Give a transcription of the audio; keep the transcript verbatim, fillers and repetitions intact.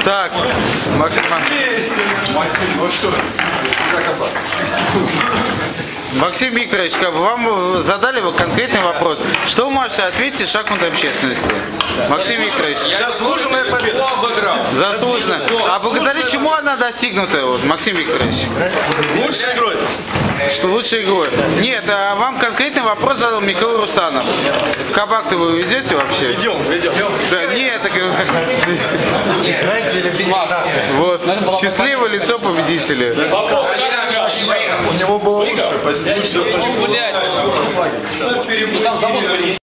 Так, Максим, Максим Викторович, как бы вам задали вы конкретный вопрос. Что вы можете ответить в шахматной общественности? Максим Викторович. Заслуженная победа. Заслуженно. А благодаря чему она достигнута, вот, Максим Викторович? Лучшей игрой. Что лучшей игрой? Нет, а вам конкретный вопрос задал Михаил Русанов. В кабак-то вы идете вообще? Идем, идем. Да, нет, так... Вот, счастливое лицо победителя. Вопрос, У него было лучше. как гулять? Там завод